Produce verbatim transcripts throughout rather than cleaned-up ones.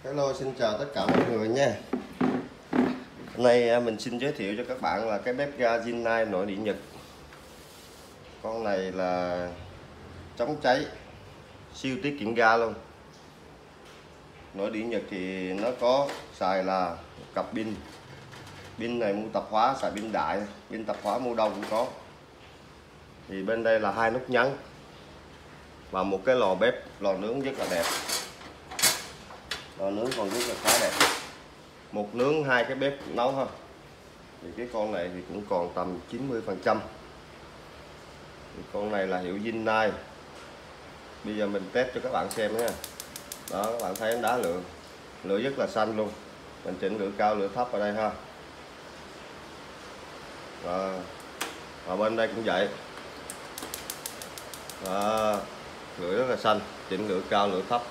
Hello, xin chào tất cả mọi người nha. Hôm nay mình xin giới thiệu cho các bạn là cái bếp ga Rinnai nội địa Nhật. Con này là chống cháy, siêu tiết kiệm ga luôn. Nội địa Nhật thì nó có xài là cặp pin. Pin này mua tạp hóa xài pin đại, pin tạp hóa mua đâu cũng có. Thì bên đây là hai nút nhấn và một cái lò bếp, lò nướng rất là đẹp. Lò nướng còn rất là khá đẹp. Một nướng hai cái bếp nấu ha. Thì cái con này thì cũng còn tầm chín mươi phần trăm. Con này là hiệu Rinnai. Bây giờ mình test cho các bạn xem nha. Đó, các bạn thấy đá lửa, lửa rất là xanh luôn. Mình chỉnh lửa cao lửa thấp ở đây ha. Đó. Ở bên đây cũng vậy. Đó. Lửa rất là xanh, chỉnh lửa cao lửa thấp.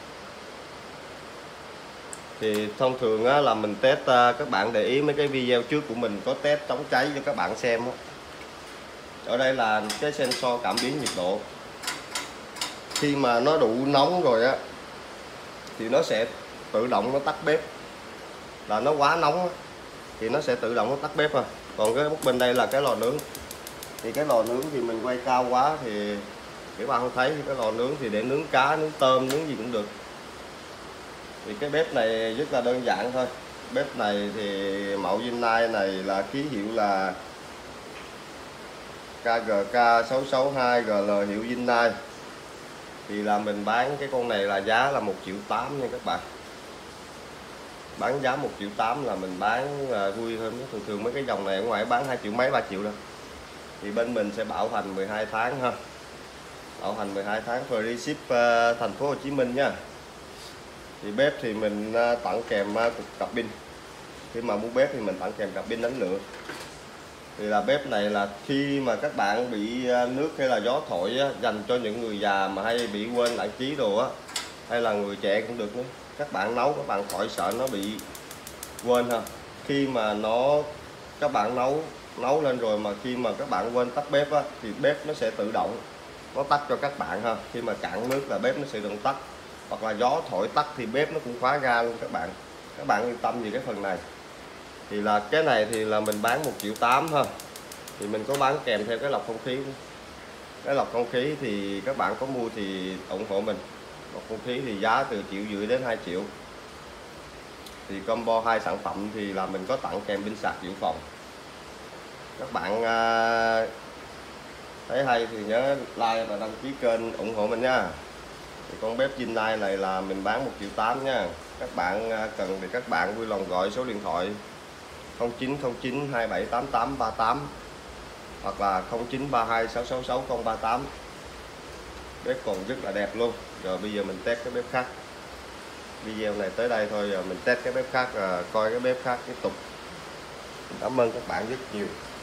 Thì thông thường á, là mình test, các bạn để ý mấy cái video trước của mình có test chống cháy cho các bạn xem á. Ở đây là cái sensor cảm biến nhiệt độ. Khi mà nó đủ nóng rồi á thì nó sẽ tự động nó tắt bếp. Là nó quá nóng á, thì nó sẽ tự động nó tắt bếp à. Còn cái bút bên đây là cái lò nướng. Thì cái lò nướng thì mình quay cao quá thì các bạn không thấy. Cái lò nướng thì để nướng cá, nướng tôm, nướng gì cũng được. Thì cái bếp này rất là đơn giản thôi. Bếp này thì mẫu Rinnai này là ký hiệu là K G K sáu sáu hai G L hiệu Rinnai. Thì là mình bán cái con này là giá là một triệu tám nha các bạn. Bán giá một triệu tám là mình bán là vui hơn. Thường thường mấy cái dòng này ở ngoài bán hai triệu mấy ba triệu đâu. Thì bên mình sẽ bảo hành mười hai tháng ha. Bảo hành mười hai tháng free ship uh, thành phố Hồ Chí Minh nha. Thì bếp thì mình tặng kèm cặp pin. Khi mà mua bếp thì mình tặng kèm cặp pin đánh lửa. Thì là bếp này là khi mà các bạn bị nước hay là gió thổi á, dành cho những người già mà hay bị quên lãng trí đồ á, hay là người trẻ cũng được nữa. Các bạn nấu các bạn khỏi sợ nó bị quên ha. Khi mà nó các bạn nấu nấu lên rồi mà khi mà các bạn quên tắt bếp á, thì bếp nó sẽ tự động nó tắt cho các bạn ha. Khi mà cạn nước là bếp nó sẽ tự tắt. Hoặc là gió thổi tắt thì bếp nó cũng khóa ga luôn các bạn. Các bạn yên tâm về cái phần này. Thì là cái này thì là mình bán một triệu tám thôi. Thì mình có bán kèm theo cái lọc không khí. Cái lọc không khí thì các bạn có mua thì ủng hộ mình. Lọc không khí thì giá từ triệu rưỡi đến hai triệu. Thì combo hai sản phẩm thì là mình có tặng kèm pin sạc dự phòng. Các bạn à, thấy hay thì nhớ like và đăng ký kênh ủng hộ mình nha. Thì con bếp Rinnai này là mình bán một triệu tám nha. Các bạn cần thì các bạn vui lòng gọi số điện thoại không chín không chín hai bảy tám tám ba tám hoặc là không chín ba hai sáu sáu sáu không ba tám. Bếp còn rất là đẹp luôn. Rồi bây giờ mình test cái bếp khác. Video này tới đây thôi, giờ mình test cái bếp khác, coi cái bếp khác tiếp tục. Cảm ơn các bạn rất nhiều.